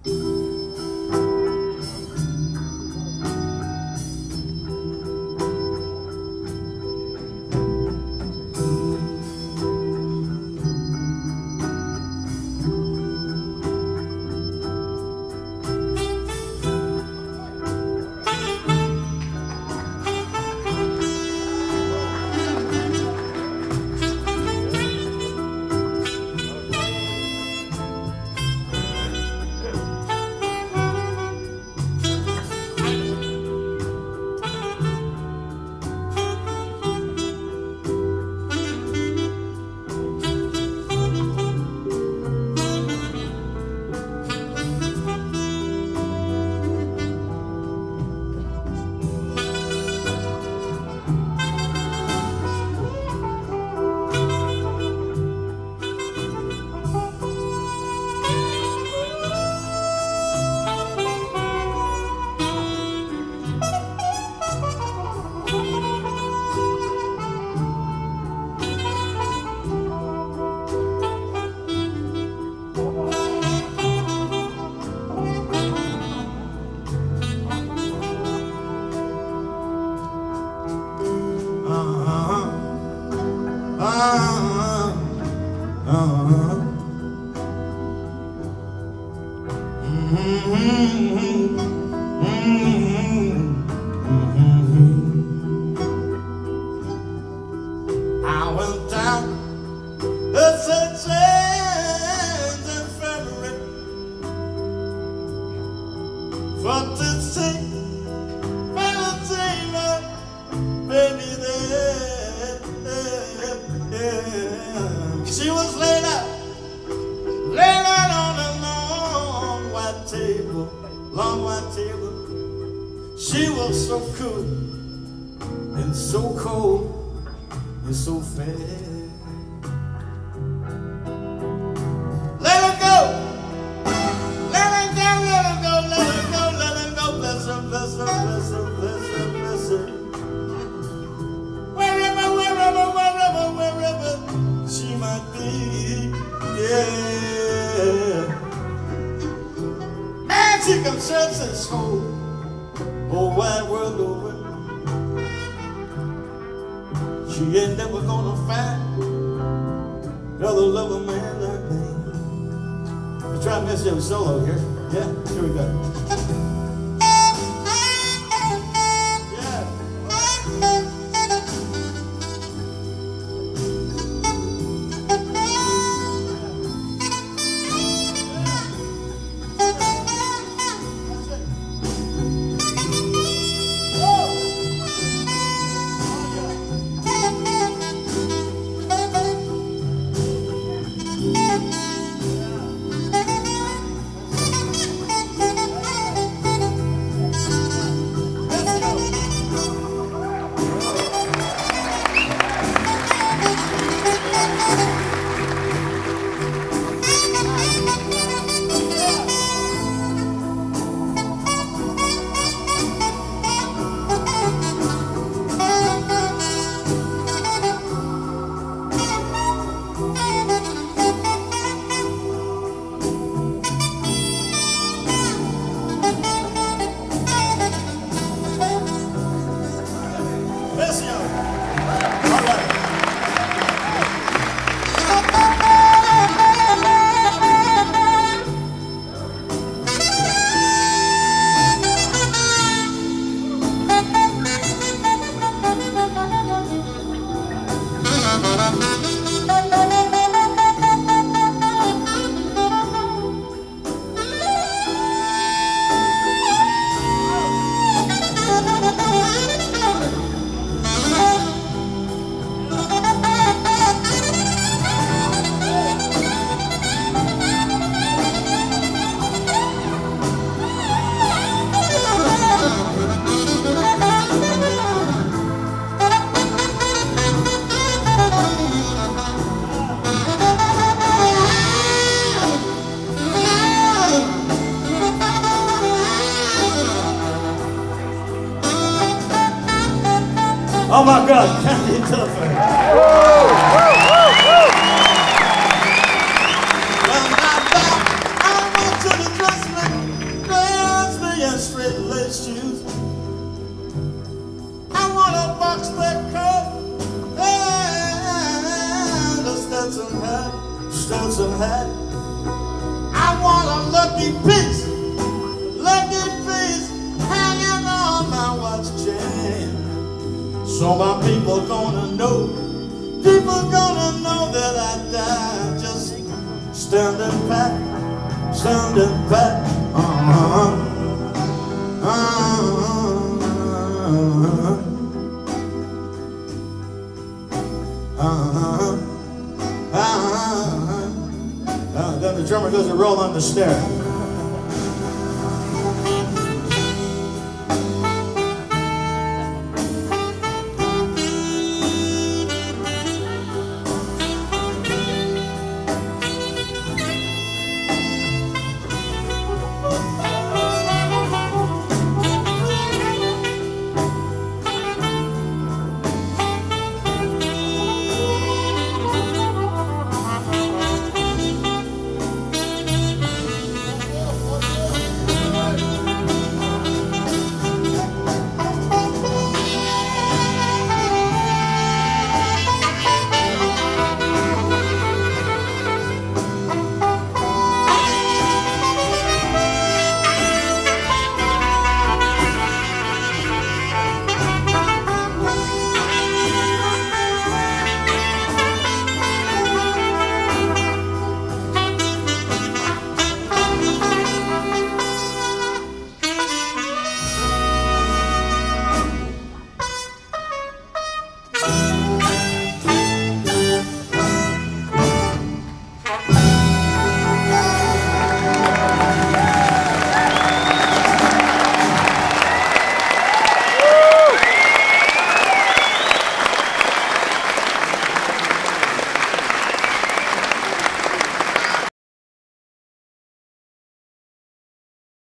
I went down the St. James Infirmary for to see Valentine, baby there. She was laid out on a long white table. She was so cool and so cold. It's so fair. Let her go, let her go, let her go, let her go, let her go. Bless her, bless her, bless her, bless her, bless her. Wherever she might be, yeah. And she comes church and school, whole wide world over. She ain't never gonna find another lover man like me. Let's try Miss Joe solo here. Yeah, here we go. Oh my God, Candy Telephone. Well, now I want you to trust me. Stetson hat. I want a lucky piece hanging on my watch chain. So my people gonna know that I died just standing back. Then the drummer goes to roll on the stair.